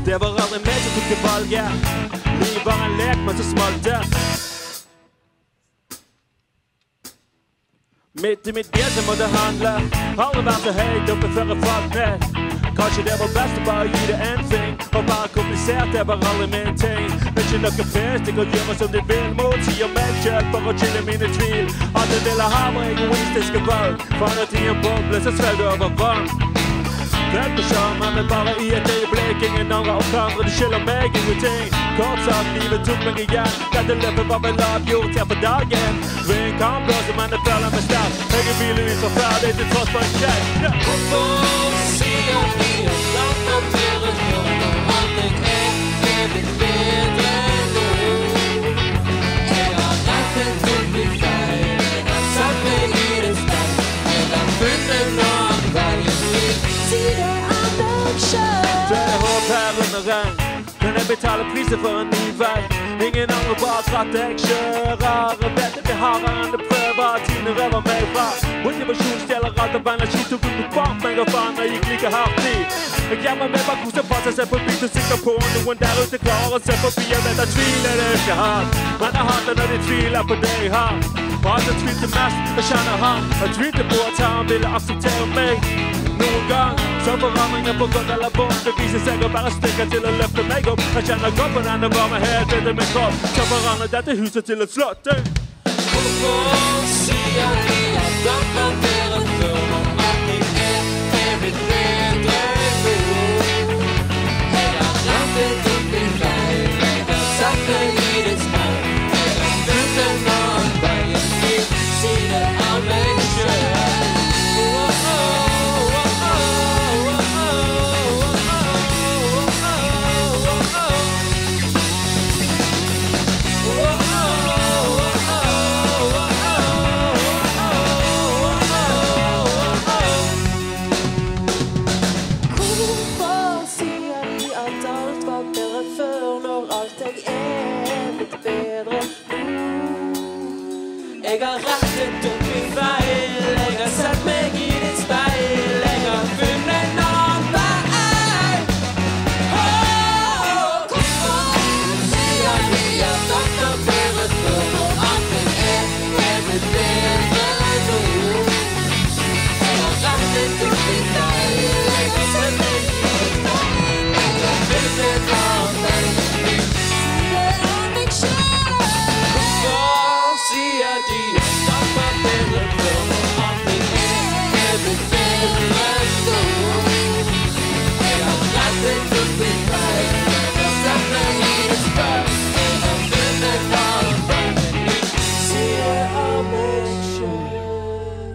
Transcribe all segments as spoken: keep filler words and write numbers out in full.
Det var aldri meg som tok det valget. Liv var en lek, men så smalt det. Midt i mitt bjell så måtte handle. Aldri vært så høyt oppe før jeg falt ned. Kanskje det var best å bare gi det en ting. Og bare komplisert, det var aldri min ting. Men ikke noe pest, jeg kan gjøre som de vil. Motsier meg selv for å chille mine tvil. At jeg ville ha var egoistiske valg. Fannet i en boble, så svevde over vann. Redd på skjermen, men bare i et øyeblikk. Ingen andre oppkandre, det skylder meg ingenting. Kort sagt, livet tok meg igjen. Dette løpet var vel avgjort her for dagen. Ring kan blåse, men jeg føler meg sterk. Jeg er bilen så ferdig til tross for en sjekk. Hvorfor sier vi at alt er bedre nå? Allting er evig bedre nå. Jeg har rettet til min feil. Jeg har satt meg i det speil. Jeg har funnet noen veier til. Si det er meg selv. Så er håp her under regn. Men jeg betaler prisen for en ny vei. Ingen andre bare at jeg kjører. Vet at jeg har enn det prøver. Tiden røver meg fra. Motivasjon stjeler alt av energi. Tok ut noe bak meg og faen jeg gikk like hardt i. Jeg gjemmer meg bak hos og passer seg forbi. Så sikker på noen der ute klarer å se forbi. Jeg vet at tviler det ikke har. Men jeg hater når de tviler på det jeg har. Og alt jeg tvilte mest, jeg kjenner han. Jeg tvilte på at han ville akseptere meg. Noen gang, så forandringer på godt eller vondt. Det viser seg å være stykker til å løfte meg opp. Jeg kjenner godt på denne varme helt inni min kropp. Så forandrer dette huset til et slott. Hvorfor sier vi at alt er bedre før når allting er evig bedre nå? Jeg har rettet opp min feil. Jeg har satt meg i det speil. Jeg har funnet noen veier til. Si det er meg selv. Jeg har rettet opp min feil. Jeg har sett meg i ditt speil. Jeg har funnet en annen vei. Hvorfor sier vi at alt er bedre før når allting er evig bedre nå? Jeg har rettet opp min feil. Jeg har sett meg i ditt speil. Jeg har funnet en annen vei. Det er meg selv. Hvorfor sier de at alt er bedre før når allting er evig bedre nå? Jeg har rettet opp min feil. Jeg har sett meg i et speil. Jeg har funnet en annen vei. Si det er meg selv.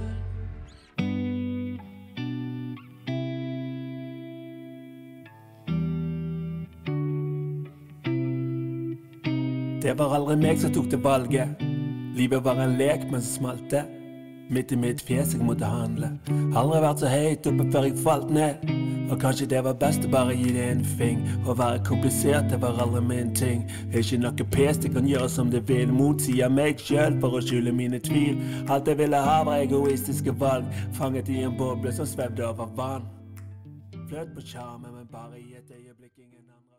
Det var aldri meg som tok det valget. Livet var en lek, men så smalt det. Midt i mitt fjes jeg måtte handle. Aldri vært så høyt oppe før jeg falt ned. Og kanskje det var best å bare gi det en fing. Å være komplisert, det var aldri min ting. Det er ikke noe pes, jeg kan gjøre som det vil. Motsier meg selv for å skjule mine tvil. Alt jeg ville ha var egoistiske valg. Fanget i en boble som svevde over vann. Fløt på skjermen, men bare i et øyeblikk ingen andre.